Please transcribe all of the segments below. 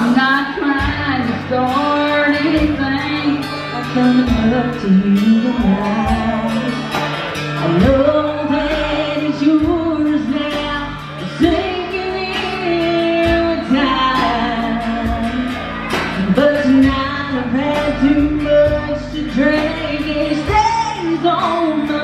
I'm not trying to start anything. I'm coming up to you tonight. I know that it's yours now. It's sinking in with time. But tonight I've had too much to drink. It stays on my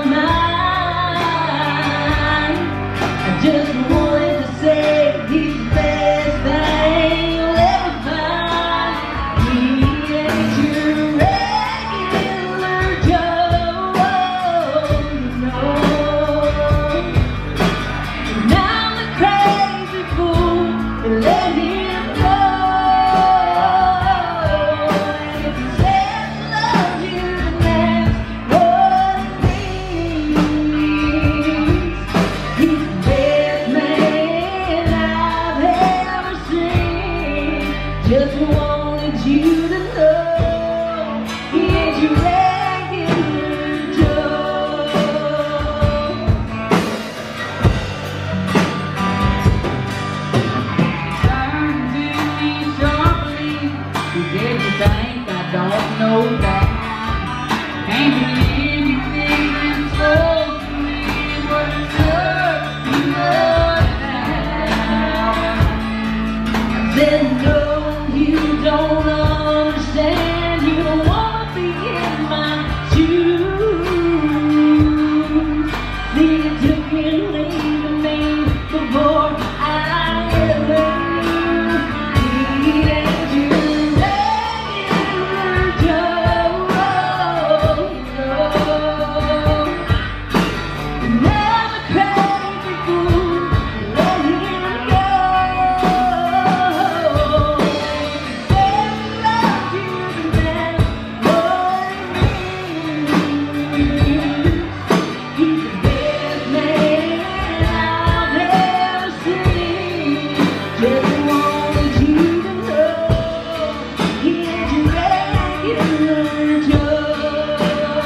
mind. I just wanted to say he's the best thing you'll ever find. He ain't your regular Joe, you know. And I'm the crazy fool that let him go. And if he says he loves you, then that's what it means. He's the best man I've ever seen. Just wanted you to know he ain't your regular Joe. Turn to me sharply. You did you think I don't know that? Can't believe you think it's close to me. What's up, you know now? I said no, you don't understand. You don't want to be in my shoes. See, you took and leaving me before I ever knew. He ain't your regular Joe, no. Never crazy fool, let him go. Said he loves you, then that's what it means. He's the best man I've ever seen. Just wanted you to know he ain't your regular Joe.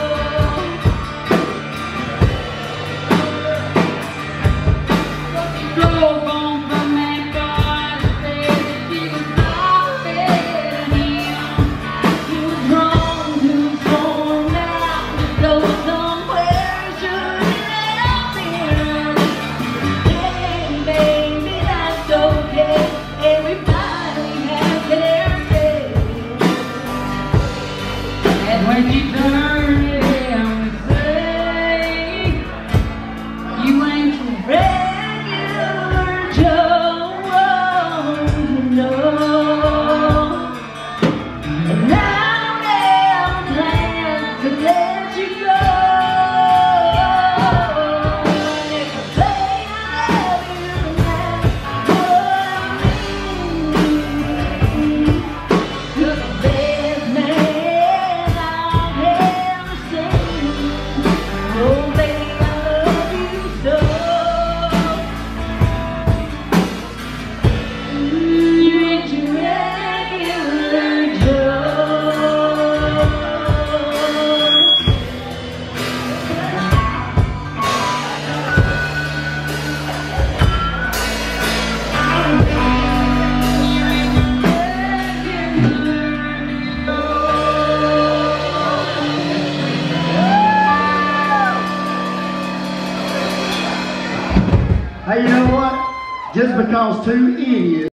Drove on from that car, said that she was better than him. He was wrong to slow down, to go somewhere he shouldn't have been. Hey, baby, that's okay. Everybody has their day. And when you turn it around and say you ain't your regular Joe, you know. And I don't ever plan to let you go. And if I say I love you, then that's what I mean. You're the best man I've ever seen. Oh, baby, I love you so. You ain't your regular Joe. Hey, you know what? Just because two idiots